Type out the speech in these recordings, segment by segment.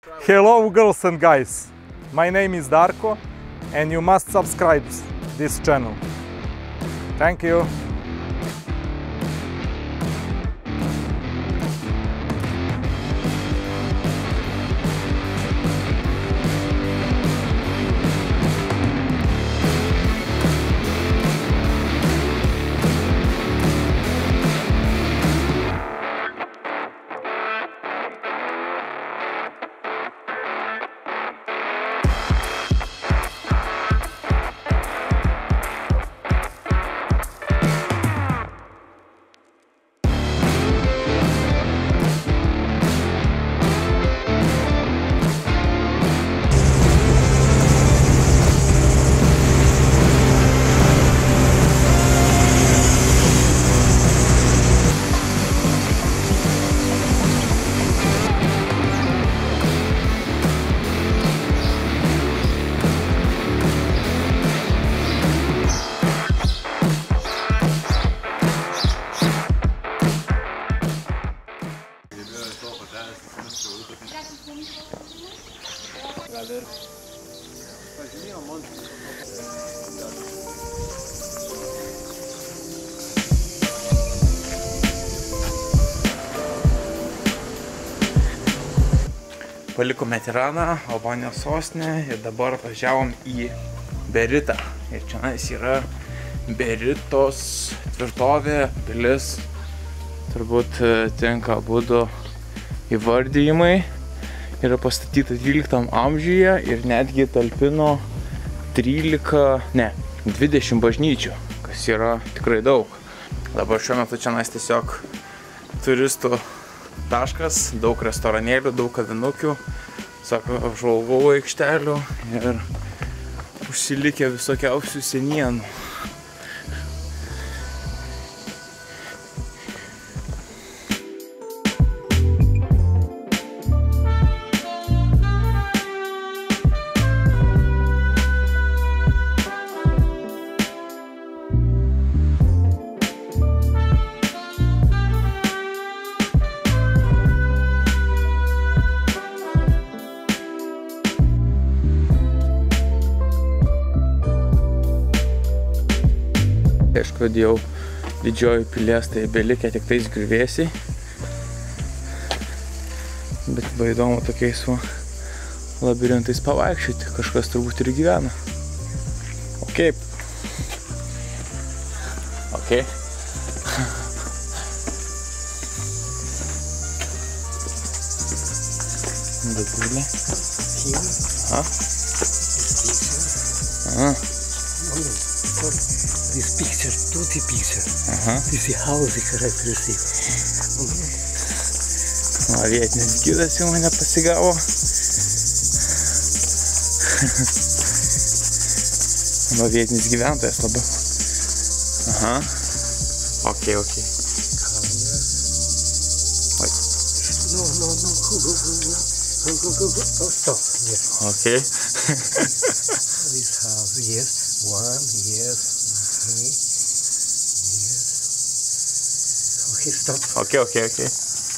Hello girls and guys, my name is Darko and you must subscribe this channel. Thank you. Palikome Tiraną, Albanijos sostinę ir dabar važiavom į Beritą. Ir čia yra Beritos tvirtovė, pilis. Turbūt tinka abudu įvardijimai. Yra pastatyta 12 amžiuje ir netgi talpino 20 bažnyčių, kas yra tikrai daug. Dabar šiuo metu čia tiesiog turistų taškas, daug restoranėlių, daug kavinukių, apžvalgų aikštelių ir užsilikę visokiausių senienų. Aišku, jau didžioji pilies, tai belikę tik tais griuvėsiai. Bet buvo įdomu tokiais labirintais pavaikščioti, kažkas turbūt ir gyvena. Ok. Didulė. This picture, tutti picture. This house is characteristic. Vietinis gidas jau mane pasigavo. Vietinis gyventojas labiau. Ok. No. Go. Oh, stop. Yes. Ok. This house, yes. One, yes. Okay. Yes. Okay, stop. Ok.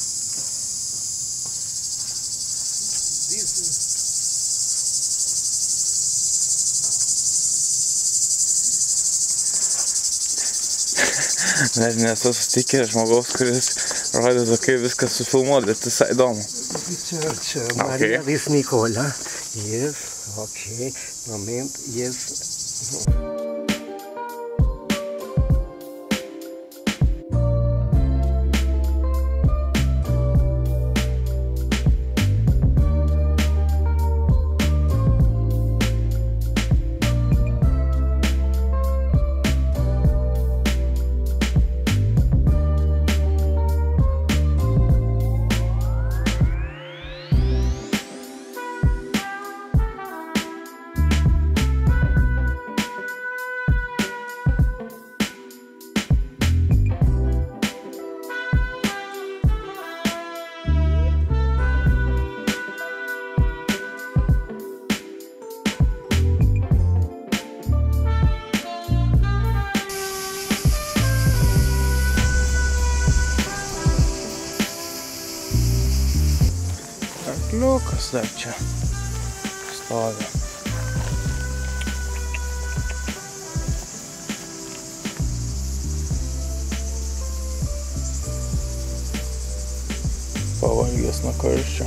Net nesu sutikęs žmogaus, kuris rodytų, kaip viskas sufilmuoti, bet visai įdomu. Church, Maria Vis Nicola. Yes, okay. Moment, yes. kas dar čia stovi. Pavalgęs nuo karščio.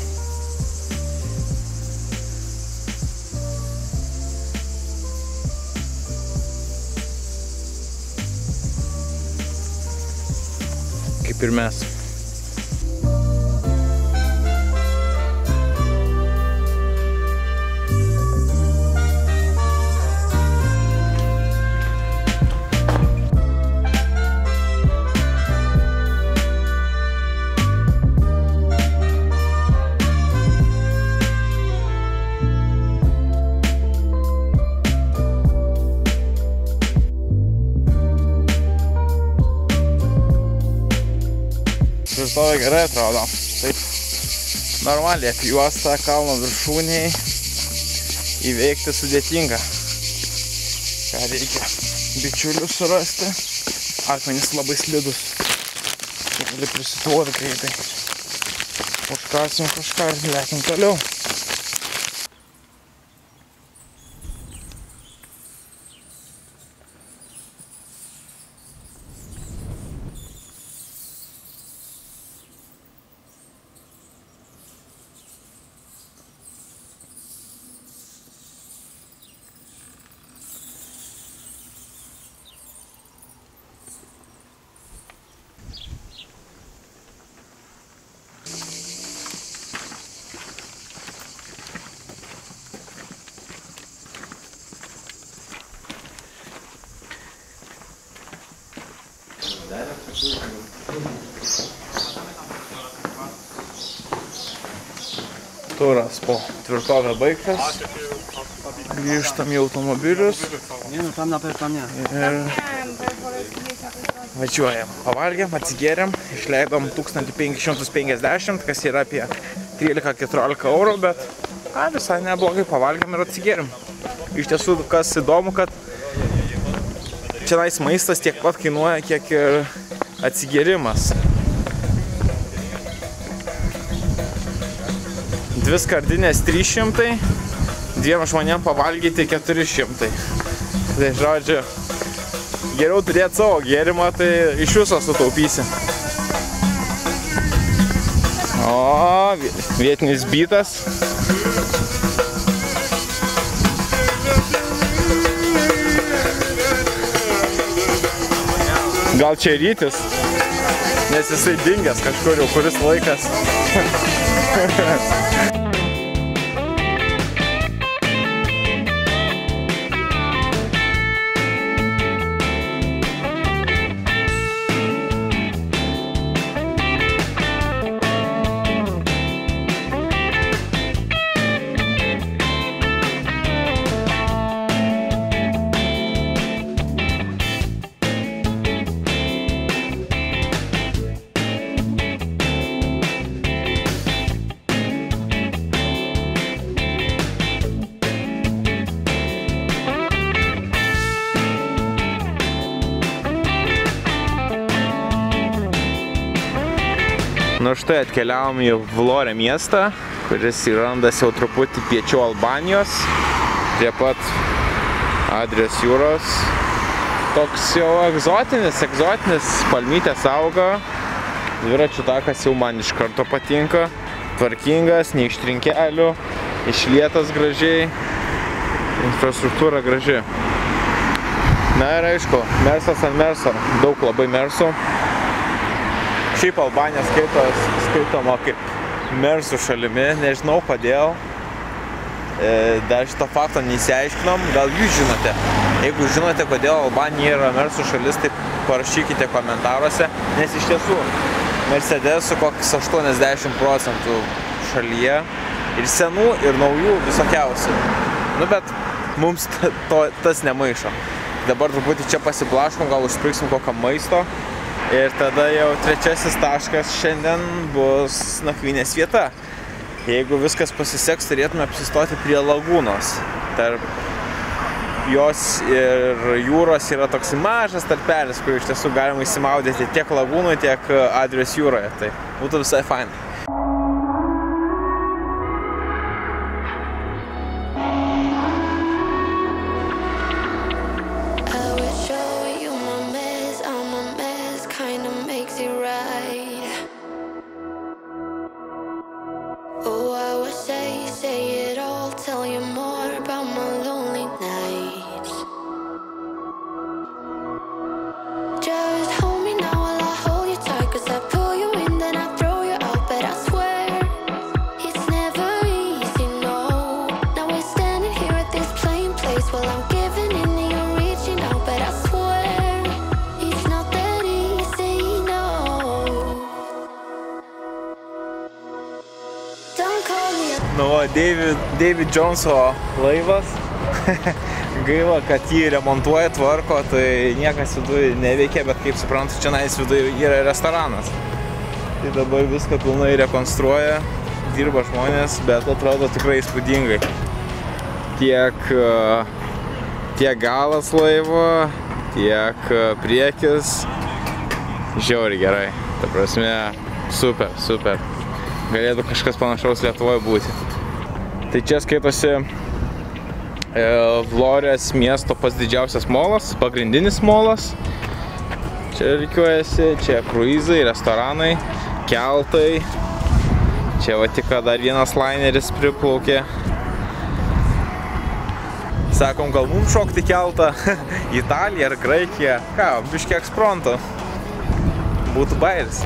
Kaip ir mes. Stovi gerai atrodo. Taip normaliai apjuostą kalno viršūniai įveikti sudėtinga. Ką reikia bičiulius surasti. Akmenys labai slidus. Gali prisituoti greitai. Užkasim kažką ir lekim toliau. Turas po tvirtovę baigtas. Grįžtam į automobilius. Ir važiuojam. Pavalgėm, atsigėrėm, išleidom 1550, kas yra apie 13-14 eurų, bet visai neblogai pavalgėm ir atsigėrėm. Iš tiesų, kas įdomu, kad čionais maistas tiek pat kainuoja, kiek ir atsigėrimas. 2 skardinės 300, 2 žmonėm pavalgyti 400. Tai žodžiu, geriau turėti savo gėrimą, tai iš viso sutaupysi. O, vietinis bytas. Gal čia rytis, nes jisai dingęs kažkur jau kuris laikas. Nu štai atkeliavom į Vlorę miestą, kuris įrandas jau truputį piečiau Albanijos, prie pat Adrijos jūros. Toks jau egzotinis, palmytės auga, dviračių takas jau man iš karto patinka, tvarkingas, nei iš trinkelių, išlietas gražiai, infrastruktūra graži. Na ir aišku, mersas ant merso, daug labai mersų. Šiaip Albanija skaitoma kaip mersų šalimi, nežinau kodėl. Dar šito fakto neįsiaiškinom, gal jūs žinote. Jeigu žinote, kodėl Albanija yra mersų šalis, tai parašykite komentaruose, nes iš tiesų Mercedesų kokius 80% šalyje ir senų, ir naujų visokiausių. Nu bet mums tas nemaišo. Dabar truputį čia pasiblaškom, gal užsprigsim kokią maisto. Ir tada jau trečiasis taškas šiandien bus nakvynės vieta. Jeigu viskas pasiseks, turėtume apsistoti prie lagūnos. Tarp jos ir jūros yra toks mažas tarpelis, kur iš tiesų galima įsimaudyti tiek lagūnui, tiek Adrijos jūroje. Tai būtų visai fainai. David Joneso laivas. Gaila, kad jį remontuoja, tvarko, tai niekas viduje neveikia, bet kaip suprantu, čia viduje yra restoranas. Tai dabar viską pilnai rekonstruoja, dirba žmonės, bet atrodo tikrai įspūdingai. Tiek galas laivo, tiek priekis, žiauriai gerai. Ta prasme, super. Galėtų kažkas panašaus Lietuvoje būti. Tai čia skaitosi Vlorės miesto pats didžiausias molas, pagrindinis molas. Čia rikiuojasi, čia kruizai, restoranai, keltai. Čia va tik dar vienas laineris priplaukė. Sakom, gal mums šokti keltą Italiją ar Graikiją. Ką, biškį ekspromto. Būtų bairis.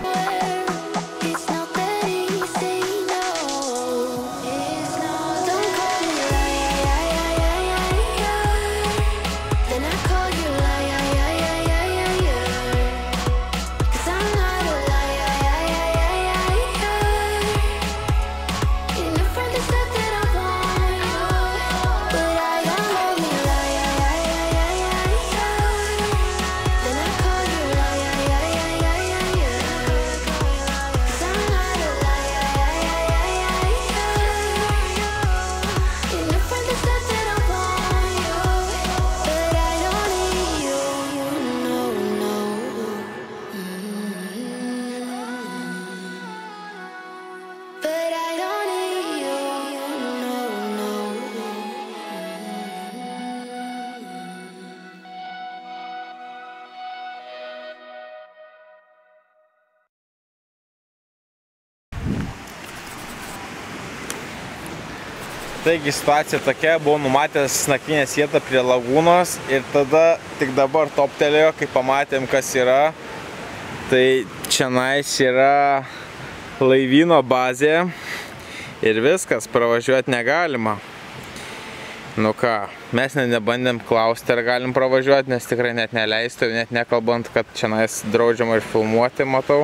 Taigi situacija tokia, buvau numatęs nakvynės vietą prie lagūnos ir tada tik dabar toptelėjo, kai pamatėm, kas yra. Tai čionais yra laivyno bazė ir viskas, pravažiuoti negalima. Nu ką, mes nebandėm klausti, ar galim pravažiuoti, nes tikrai net neleistų, net nekalbant, kad čionais draudžiama ir filmuoti, matau.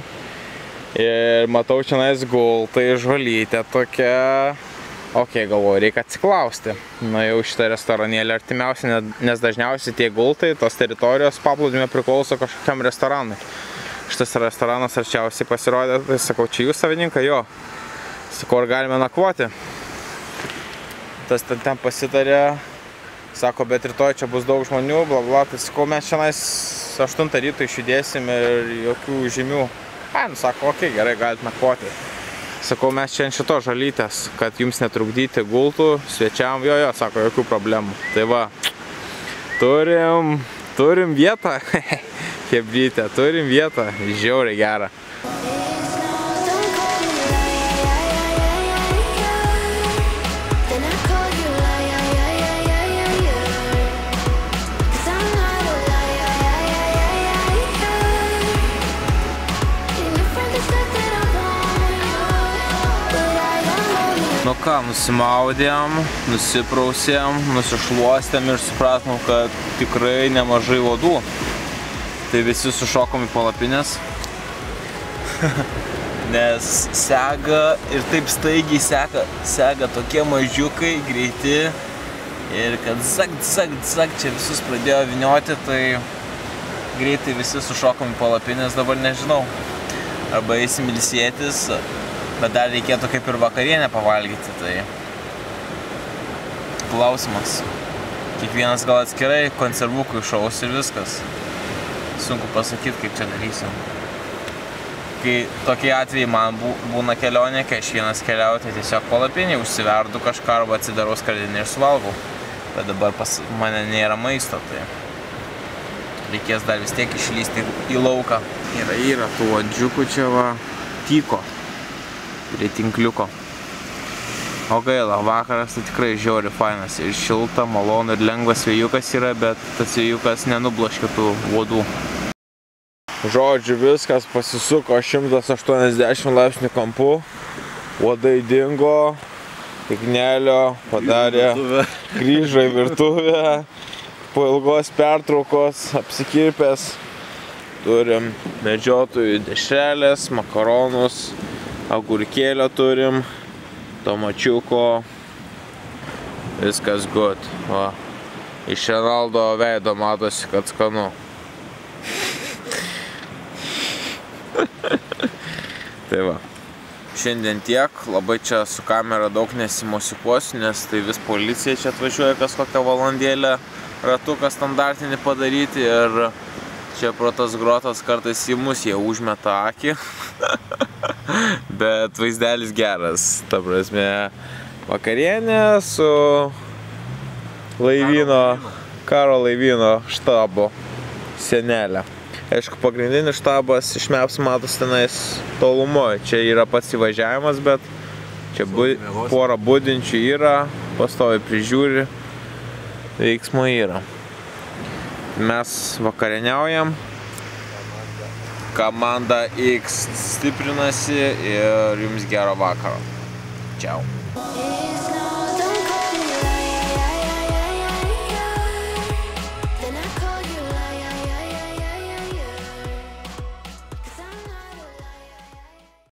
Ir matau čionais gultai, žolytė tokia. Ok, galvoju, reikia atsiklausti. Nuėjau šitą restoranėlį artimiausią, nes dažniausiai tie gultai, tos teritorijos paplūdimio priklauso kažkokiam restoranui. Šitas restoranas arčiausiai pasirodė, tai sakau, čia jūs savininkai, jo. Sakau, ar galime nakvoti? Tas ten pasitarė, sako, bet rytoj čia bus daug žmonių, bla bla, tai sakau, mes šiandien 8 ryto išjudėsim ir jokių žymių. Nu sako, ok, gerai, galite nakvoti. Sakau, mes čia ant šito žalytės, kad jums netrukdyti gultų, svečiam, jo, sako, jokių problemų. Tai va, turim vietą, hebrytė, turim vietą, žiauriai gerą. Nu ką, nusimaudėm, nusiprausėm, nusišluostėm ir supratom, kad tikrai nemažai uodų. Tai visi sušokom į palapines. Nes sega ir taip staigiai sega tokie mažiukai, greiti. Ir kad zak, čia visus pradėjo vynioti, tai greitai visi sušokom į palapines, dabar nežinau. Arba eisim ilsėtis. Bet dar reikėtų kaip ir vakarienę pavalgyti, tai klausimas. Kiekvienas gal atskirai konservukų išaus ir viskas. Sunku pasakyti, kaip čia darysim. Kai tokie atvejai man būna kelionė, kai aš vienas keliauju, tai tiesiog palapinį užsiverdu kažką arba atsidarau skardinę ir suvalgau. Bet dabar pas mane nėra maisto, tai reikės dar vis tiek išlysti į lauką. Yra tų uodžiukų čia va, tyko. Prie tinkliuko. O gaila, vakaras tai tikrai žiauriai fainas ir šilta, malonu ir lengvas vėjukas yra, bet tas vėjukas nenubloškia tų uodų. Žodžiu, viskas pasisuko 180 laipsnių kampu, uodai dingo, Ignelio padarė, grįžo į virtuvę, po ilgos pertraukos apsikirpęs, turim medžiotojų dešrelės, makaronus, agurkėlio turim, tomačiuko, viskas good. Va. Iš Renaldo veido matosi, kad skanu. Tai va. Šiandien tiek, labai čia su kamera daug nesimosikuosiu, nes tai vis policija čia atvažiuoja kas kokią valandėlę ratuką standartinį padaryti ir čia pro tas grotas kartais į mus jie užmeta akį, bet vaizdelis geras, ta prasme vakarienė su karo laivyno štabo senelė. Aišku, pagrindinis štabas iš Maps matos tenais tolumoje. Čia yra pats įvažiavimas, bet čia pora budinčių yra, pastoviai prižiūri, veiksmų yra. Mes vakarieniaujam, komanda X stiprinasi ir jums gero vakaro. Čiau.